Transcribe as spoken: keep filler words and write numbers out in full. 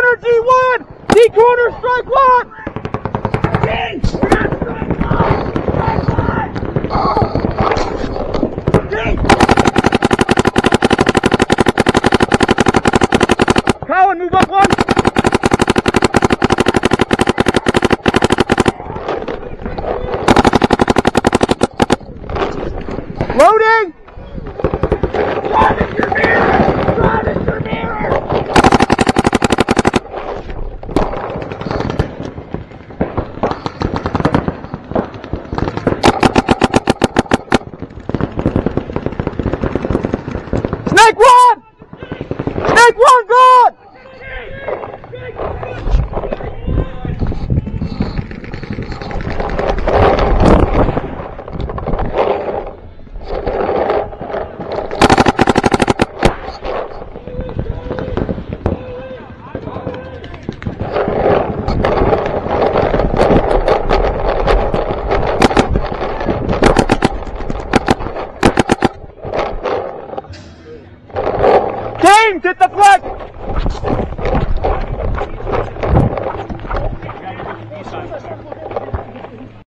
corner, D one! D corner, strike one! D! Strike one! Strike one! D! Colin, move up one! Loading! Drive it your mirror! Drive it your mirror! Snake one! Snake one, good! James, hit the flag!